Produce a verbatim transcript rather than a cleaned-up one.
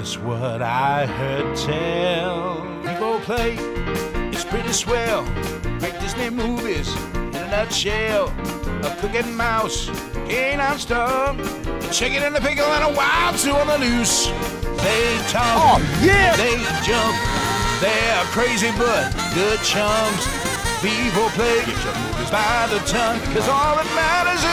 That's what I heard tell. People play, it's pretty swell. Great Disney movies in a nutshell. A cooking mouse, canine stung, chicken in the pickle, and a wild two on the loose. They talk, oh, yeah. they jump, they're crazy but good chums. People play, get your movies by the ton, cause all that matters